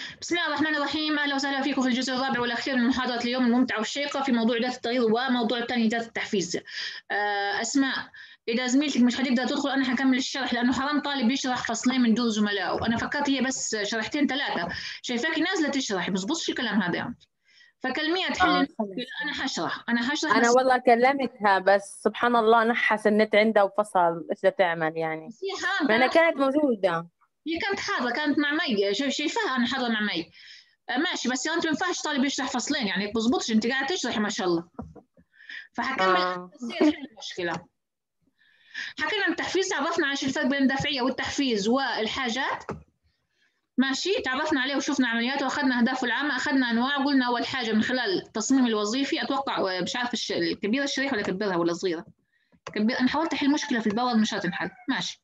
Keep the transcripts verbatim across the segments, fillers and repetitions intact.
بسم الله الرحمن الرحيم، أهلا وسهلا فيكم في الجزء الرابع والأخير من محاضرة اليوم الممتعة والشيقة في موضوع إدارة التغيير وموضوع الثاني إدارة التحفيز. أسماء، إذا زميلتك مش هتقدر تدخل أنا هكمل الشرح، لأنه حرام طالب يشرح فصلين من دون زملائه. أنا فكرت هي بس شرحتين ثلاثة، شايفاكي نازلة تشرحي بس بصش الكلام هذا يعني. فكلميها تحل اه المشكلة. أنا هشرح أنا هشرح انا بس. والله كلمتها بس سبحان الله نحس النت عندها وفصل. ايش بدها تعمل يعني؟ بس هي حرام ما انا كانت كانت موجوده. هي كانت حاضرة، كانت مع مي، شايف- شايفاها أنا حاضرة مع مي. آه، ماشي، بس أنت ما ينفعش طالب يشرح فصلين يعني، بظبطش أنت قاعدة تشرحي ما شاء الله. فهكمل أنا اه بس هي تحل المشكلة. حكينا عن التحفيز، تعرفنا عن الفرق بين الدافعية والتحفيز والحاجات. ماشي، تعرفنا عليه وشفنا عملياته واخذنا اهدافه العامة، اخذنا انواع. قلنا اول حاجة من خلال التصميم الوظيفي، اتوقع مش عارف الش- الكبيرة الشريحة ولا كبرها ولا صغيرة. كبير. انا حاولت احل مشكلة في الباور مش هتنحل. ماشي.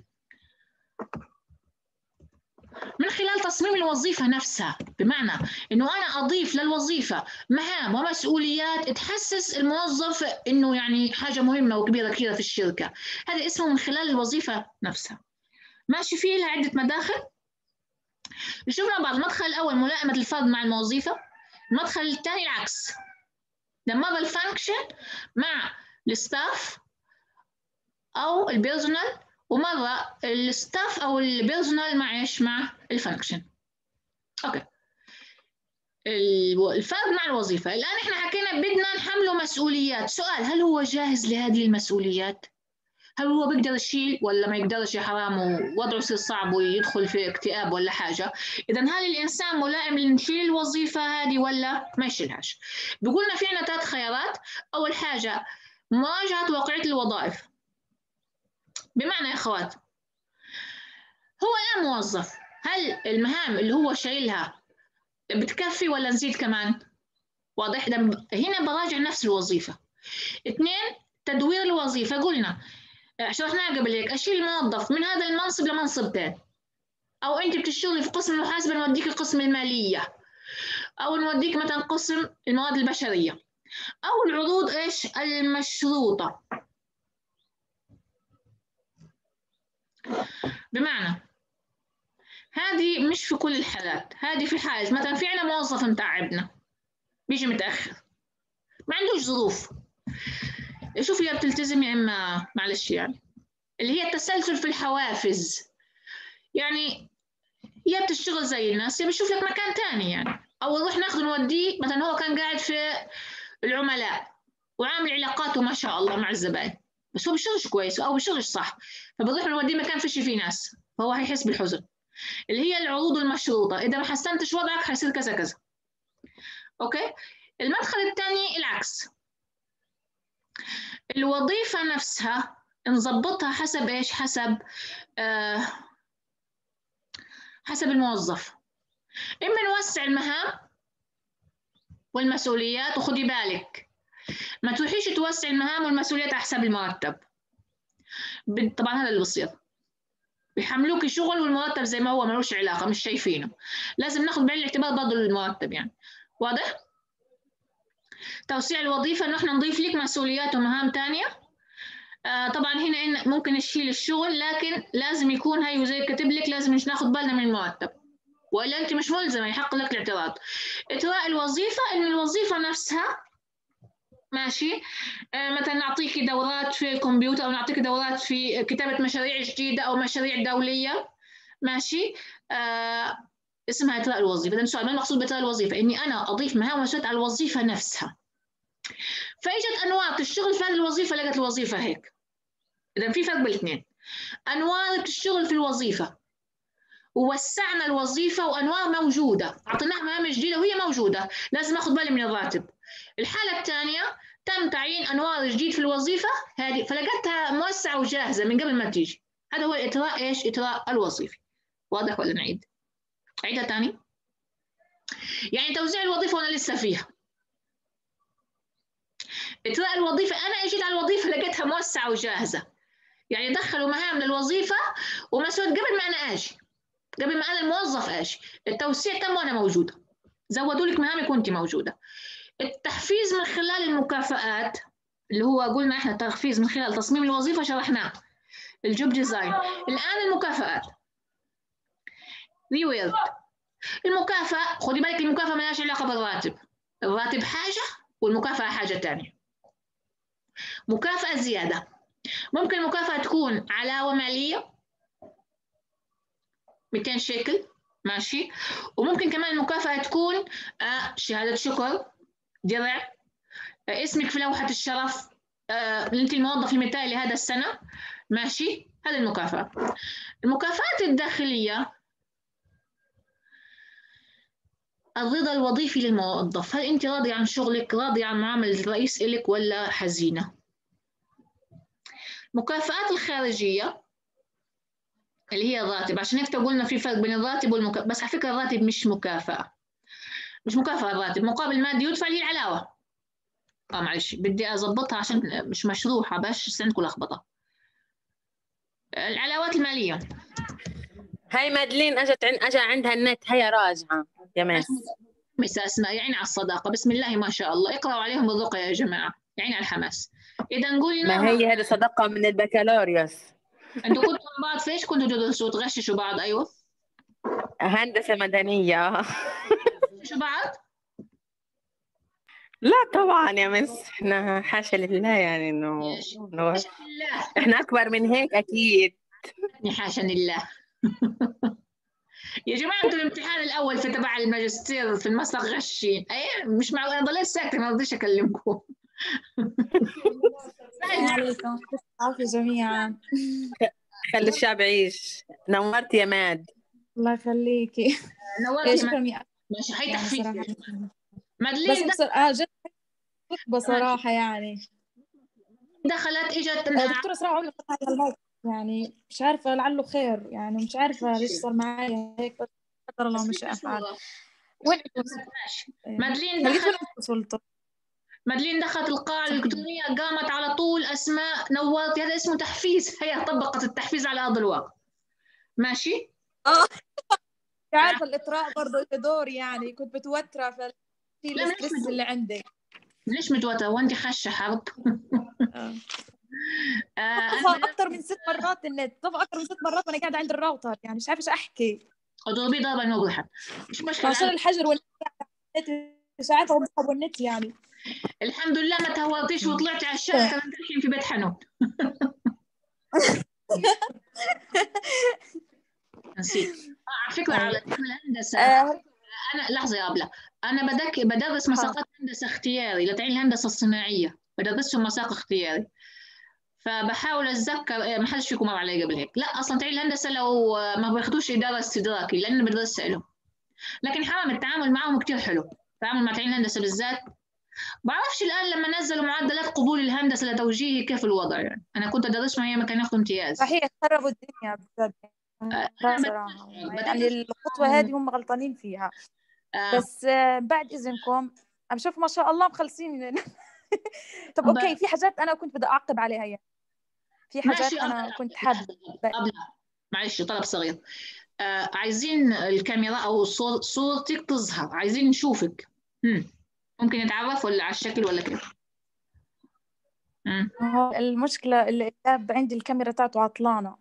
من خلال تصميم الوظيفة نفسها، بمعنى انه انا اضيف للوظيفة مهام ومسؤوليات تحسس الموظف انه يعني حاجة مهمة وكبيرة كثيرة في الشركة. هذا اسمه من خلال الوظيفة نفسها. ماشي، فيه لها عدة مداخل. شفنا بعض. المدخل الأول ملائمة الفرد مع الموظفة. المدخل الثاني العكس، لما الفانكشن مع الستاف أو البيرسونال، ومرة الستاف أو البيرسونال مع إيش؟ مع الفانكشن. أوكي. الفرد مع الوظيفة. الآن إحنا حكينا بدنا نحمله مسؤوليات. سؤال: هل هو جاهز لهذه المسؤوليات؟ هل هو بيقدر يشيل ولا ما يقدرش؟ يا حرام ووضعه يصير صعب ويدخل في اكتئاب ولا حاجة. إذا هل الإنسان ملائم لنشيل الوظيفة هذه ولا ما يشيلهاش؟ بيقولنا في عنا ثلاث خيارات. أول حاجة مراجعة واقعية الوظائف. بمعنى يا أخوات، هو الآن موظف، هل المهام اللي هو شايلها بتكفي ولا نزيد كمان؟ واضح؟ هنا براجع نفس الوظيفة. اثنين، تدوير الوظيفة. قلنا شرحناها قبل هيك، اشيل موظف من هذا المنصب لمنصب ثاني، او انت بتشتغلي في قسم المحاسبه نوديك قسم الماليه، او نوديك مثلا قسم الموارد البشريه، او العروض ايش؟ المشروطه. بمعنى هذه مش في كل الحالات، هذه في حالة مثلا في عنا موظف متعبنا بيجي متاخر ما عندوش ظروف، شوف يا بتلتزم يا اما معلش يعني، اللي هي التسلسل في الحوافز. يعني يا بتشتغل زي الناس يا بشوف لك مكان تاني يعني، او نروح ناخذ نوديه. مثلا هو كان قاعد في العملاء وعامل علاقاته ما شاء الله مع الزبائن، بس هو بيشتغلش كويس او بيشتغلش صح، فبنروح نوديه مكان فيش فيه ناس، فهو هيحس بالحزن. اللي هي العروض المشروطه، اذا ما حسنتش وضعك هيصير كذا كذا. اوكي. المدخل الثاني العكس، الوظيفه نفسها نظبطها حسب ايش؟ حسب آه حسب الموظف. اما نوسع المهام والمسؤوليات، وخدي بالك ما تروحيش توسع المهام والمسؤوليات على حساب المرتب. طبعا هذا اللي بصير، بيحملوك شغل والمرتب زي ما هو ملوش علاقه، مش شايفينه. لازم ناخذ بعين الاعتبار برضه المرتب يعني. واضح؟ توسيع الوظيفه انه احنا نضيف لك مسؤوليات ومهام ثانيه. آه طبعا هنا ممكن نشيل الشغل، لكن لازم يكون هي زي كاتب لك لازم مش ناخذ بالنا من المرتب، والا انت مش ملزمه، يحق لك الاعتراض. اطراء الوظيفه ان الوظيفه نفسها ماشي. آه مثلا نعطيك دورات في الكمبيوتر، او نعطيك دورات في كتابه مشاريع جديده او مشاريع دوليه. ماشي. آه اسمها اطراء الوظيفه. ده السؤال: ما المقصود باطراء الوظيفه؟ اني انا اضيف مهام ومسؤوليات على الوظيفه نفسها. فاجت انواع تشتغل في هذه الوظيفه، لقت الوظيفه هيك. اذا في فرق بين الاثنين. انواع بتشتغل في الوظيفه ووسعنا الوظيفه، وانواع موجوده اعطيناها مهام جديده وهي موجوده، لازم اخذ بالي من الراتب. الحاله الثانيه تم تعيين انوار جديد في الوظيفه هذه، فلقيتها موسعه وجاهزه من قبل ما تيجي. هذا هو الاطراء ايش؟ اطراء الوظيفي. واضح ولا نعيد؟ عيدها ثاني. يعني توزيع الوظيفه وانا لسه فيها. اطراء الوظيفه انا اجيت على الوظيفه لقيتها موسعه وجاهزه، يعني دخلوا مهام للوظيفه ومسؤوليات قبل ما انا اجي، قبل ما انا الموظف اجي. التوسيع تم وانا موجوده، زودوا لك مهامك وانت موجوده. التحفيز من خلال المكافآت، اللي هو قلنا احنا تحفيز من خلال تصميم الوظيفه، شرحناه الجوب ديزاين. الان المكافآت، ريويرد المكافأة خدي بالك، المكافأة ما لهاش علاقة بالراتب، الراتب حاجة والمكافأة حاجة تانية. مكافأة زيادة، ممكن المكافأة تكون علاوة مالية مئتين شيكل، ماشي، وممكن كمان المكافأة تكون آه شهادة شكر، درع، آه اسمك في لوحة الشرف، آه انت الموظف المثالي لهذا السنة، ماشي، هذه المكافأة. المكافآت الداخلية الرضا الوظيفي للموظف، هل انت راضي عن شغلك، راضي عن معاملة الرئيس إلك ولا حزينة؟ المكافآت الخارجية اللي هي الراتب، عشان هيك قلنا في فرق بين الراتب والمكافأة، بس على فكرة الراتب مش مكافأة، مش مكافأة، الراتب مقابل مادي يدفع لي العلاوة. اه معلش بدي أضبطها عشان مش مشروحة باش عندكم لخبطة. العلاوات المالية هاي مادلين اجت عن... اجى عندها النت، هي راجعة يا مس. مس أسماء يعين على الصداقة، بسم الله ما شاء الله، اقرأوا عليهم بالرقية يا جماعة، يعين على الحماس. إذا قلنا ما هي هذه صداقة من البكالوريوس. أنتوا كنتوا مع بعض فيش كنتوا تدرسوا تغششوا بعض؟ أيوه هندسة مدنية. تغششوا بعض؟ لا طبعا يا مس، احنا حاشا لله يعني انه ليش؟ إنه حاشا لله. احنا اكبر من هيك اكيد. حاشا لله. يا جماعة انتوا الامتحان الأول في تبع الماجستير في المسرح غشين، أي مش معقول، أنا ضليت ساكتة ما رضيتش أكلمكم. السلام عليكم، كيف العافية جميعا؟ خلي الشعب يعيش. نورت يا ماد. الله يخليكي. نورتي. شكرا يا ماشي يعني حيتحفيك صراحة. بس مادلين بصراحة جد بصراحة يعني دخلت اجت دكتورة صراحة عمري ما فتحت الموقف، يعني مش عارفة لعله خير، يعني مش عارفة ليش صار معي هيك، بس قدر الله ما شاء فعل. وين ماشي. مادلين هلقيت وين دخلت وصلت؟ مادلين دخلت القاعة الإلكترونية، قامت على طول أسماء نورتي، هذا اسمه تحفيز، هي طبقت التحفيز على أرض الواقع. ماشي؟ اه عارفة الإطراء برضه له دور، يعني كنت متوترة في لا مش الستريس اللي عندي. ليش متوترة وأنت خشة حرب؟ آه. آه طفى اكثر من ست مرات النت، طفى اكثر من ست مرات وانا قاعده عند الراوتر، يعني مش عارفه ايش احكي. اضربي ضربا موضحا، مش مشكلة. عشان الحجر والنت مش عارفه اوصل بالنت يعني. الحمد لله ما تهورتيش وطلعتي على الشارع كمان تحكي في بيت حنون. نسيت. آه على فكرة على الهندسة آه. أنا لحظة يا أبلة، أنا بدك بدرس مساقات هندسة اختياري لتعين الهندسة الصناعية، بدرسهم مساق اختياري، فبحاول أتذكر ما حدش فيكم مر علي قبل هيك، لا أصلا تعين الهندسة لو ما بياخدوش إدارة استدراكي لأن بدرس لهم، لكن حرام التعامل معهم كتير حلو، التعامل مع تعين الهندسة بالذات. بعرفش الآن لما نزلوا معدلات قبول الهندسة لتوجيهي كيف الوضع، يعني أنا كنت أدرسهم أيام ما كانوا ياخذوا امتياز. صحيح خربوا الدنيا بجد. أنا صراحة يعني الخطوة هذه هم غلطانين فيها. آه. بس آه بعد إذنكم أنا بشوف ما شاء الله مخلصين. طب أوكي، في حاجات أنا كنت بدي أعقب عليها يعني. في حاجات أنا كنت حابة. معلش طلب صغير، آه عايزين الكاميرا أو صورتك تظهر، عايزين نشوفك. مم. ممكن نتعرف ولا على الشكل ولا كيف؟ المشكلة اللي عندي الكاميرا تاعته عطلانة.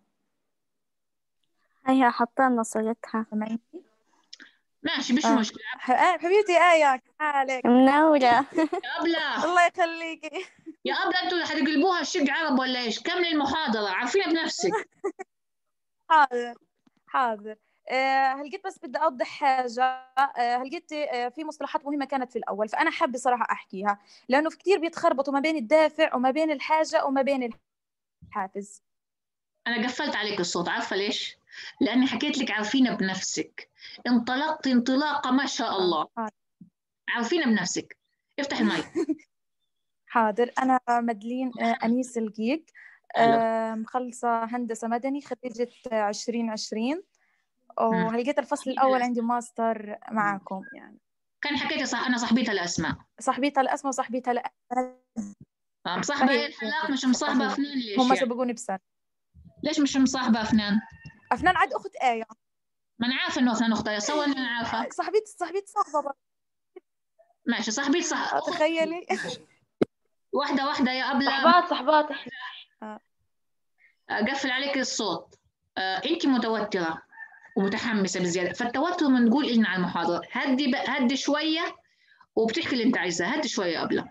هيا حطينا صورتها. ماشي مش آه. مشكلة. آه حبيبتي آية، كيف حالك؟ منورة. يا أبلة الله يخليكي. يا أبلة أنتوا حتقلبوها الشق عرب ولا إيش؟ كملي المحاضرة، عارفينها بنفسك. حاضر حاضر. آه هلقيت بس بدي أوضح حاجة. آه هلقيت آه في مصطلحات مهمة كانت في الأول، فأنا حابة صراحة أحكيها، لأنه في كتير بيتخربطوا ما بين الدافع وما بين الحاجة وما بين الحافز. أنا قفلت عليك الصوت، عارفة ليش؟ لأني حكيت لك عارفينها بنفسك، انطلقت انطلاقة ما شاء الله. آه. عارفينها بنفسك، افتح المايك. حاضر. أنا مدلين آه أنيس القيق، آه مخلصة هندسة مدني، خريجة عشرين عشرين، وهلقيت الفصل الأول عندي ماستر معاكم يعني. كان حكيتي صح، أنا صاحبتها الأسماء. صاحبتها الأسماء وصاحبتها الأ... مصاحبة الحلاق مش مصاحبة أفنان ليش؟ هم يعني؟ سبقوني بسنة. ليش مش مصاحبة أفنان؟ أفنان عاد أخت آية. ما أنا عارفة إنه أفنان أختها، سوى إني أنا عارفة. صاحبتي صاحبتي صاحبة برضه. ماشي صاحبتي صح. تخيلي. واحدة واحدة يا أبلة. صحبات صحبات إحنا. قفل عليك الصوت. آه، أنت متوترة، ومتحمسه بزياده، فالتوتر لما نقول إلنا على المحاضره هدي بقى، هدي شويه وبتحكي اللي انت عايزاه، هدي شويه قبله.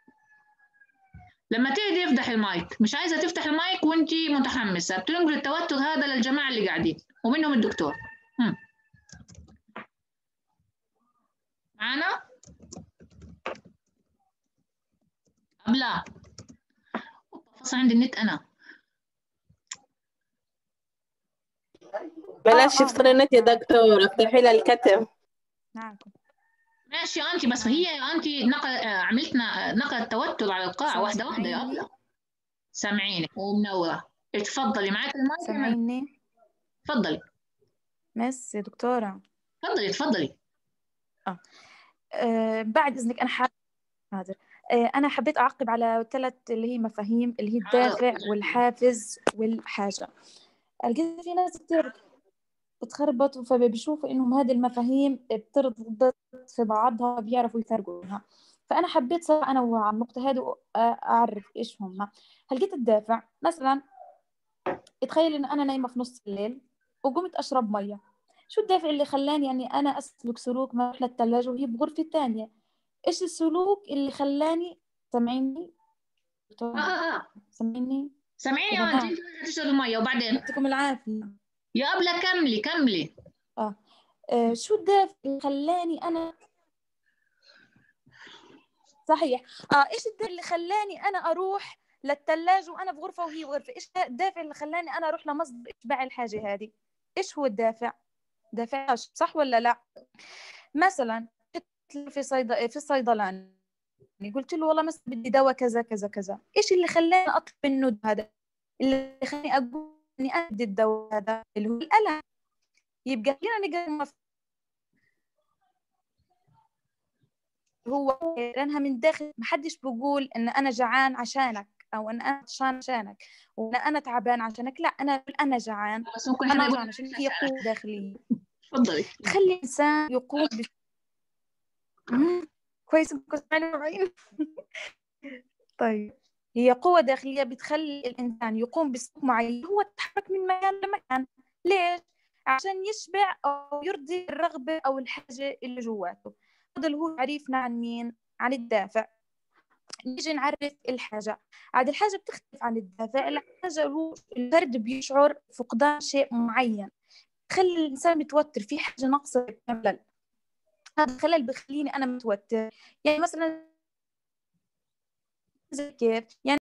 لما تهدي افتح المايك، مش عايزه تفتح المايك وانت متحمسه، بتنقل التوتر هذا للجماعه اللي قاعدين ومنهم الدكتور. هم. معانا؟ قبله فصل عندي النت انا. بلاش آه، آه، تفصلي النت يا دكتور، افتحي لها الكتم. معكم. ماشي انت، بس هي انت نقل آه، عملتنا نقل التوتر على القاعه واحده واحده يا سامعيني؟ قبله. سامعينك ومنوره. اتفضلي معاك المايك. سامعيني؟ تفضلي مس يا دكتورة. تفضلي تفضلي. آه. آه بعد إذنك أنا حابة حاضر آه أنا حبيت أعقب على ثلاث اللي هي مفاهيم، اللي هي الدافع والحافز والحاجة. لقيت في ناس كتير بتخربط، فبيشوفوا إنهم هذه المفاهيم بترتبط في بعضها، بيعرفوا يفرقوا بينها. فأنا حبيت صراحة أنوع على النقطة هذه وأعرف إيش هم. هلقيت الدافع مثلا، تخيل إن أنا نايمة في نص الليل وقمت أشرب مية. شو الدافع اللي خلاني يعني أنا أسلك سلوك ما أروح للثلاجة وهي بغرفة الثانية؟ إيش السلوك اللي خلاني؟ سامعيني؟ اه اه اه سامعيني؟ سامعيني يا اه، انت بنات انت تشربي الميه وبعدين يعطيكم العافية. يا قبله كملي كملي. آه. آه شو الدافع اللي خلاني أنا؟ صحيح. اه ايش الدافع اللي خلاني انا اروح للثلاجة وانا في غرفة وهي بغرفة؟ ايش الدافع اللي خلاني انا اروح لمصدر اشباع الحاجة هذه؟ ايش هو الدافع؟ دافع صح ولا لا؟ مثلا في صيد في الصيدلاني قلت له والله مثلا بدي دواء كذا كذا كذا، ايش اللي خلاني اطلب منه هذا؟ اللي خلاني اقول اني انا بدي الدواء هذا اللي هو الالم. يبقى خلينا نقرا هو لأنها من داخل. محدش بيقول إن أنا جعان عشانك أو إن أنا عطشان عشانك وإن أنا تعبان عشانك، لا، أنا أنا جعان، بس ممكن حدا أنا يقول جعان عشان هي قوة داخلية تفضلي. تخلي الإنسان يقوم بش... مم. كويس إنكم سامعين. طيب، هي قوة داخلية بتخلي الإنسان يقوم بسلوك معين، هو يتحرك من مكان لمكان. ليش؟ عشان يشبع أو يرضي الرغبة أو الحاجة اللي جواته. هذا اللي هو تعريفنا عن مين؟ عن الدافع. نيجي نعرف الحاجة. عاد الحاجة بتختلف عن الدافع. الحاجة هو الفرد بيشعر فقدان شيء معين، تخلي الإنسان متوتر، في حاجة ناقصة خلل. هذا الخلل بخليني أنا متوتر. يعني مثلا زي كيف؟ يعني